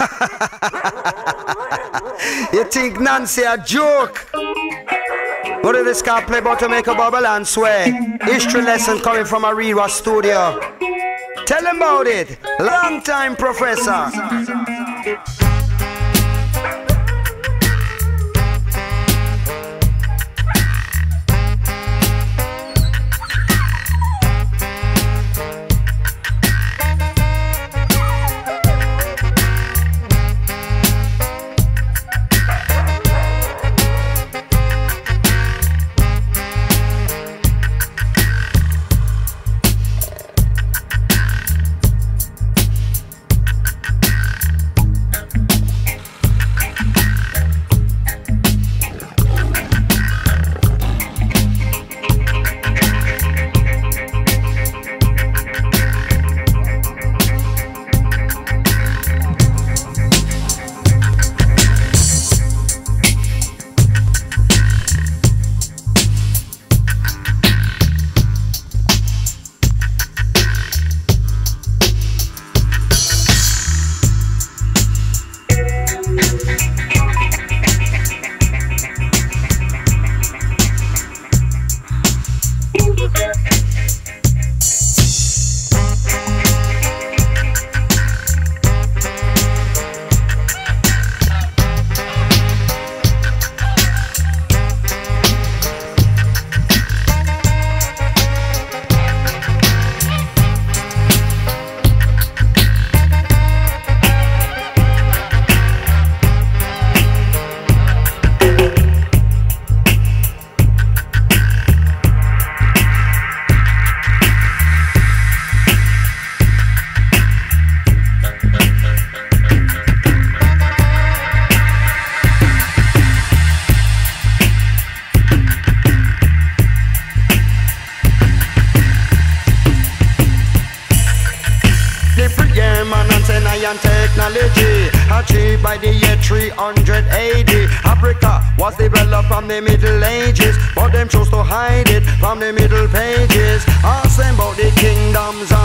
You think Nancy a joke? What did this guy play about to make a bubble and sway? History lesson coming from a Rewa studio. Tell him about it. Long time professor. Technology achieved by the year 300 AD. Africa was developed from the Middle Ages, but them chose to hide it from the Middle Pages. Asking about the kingdoms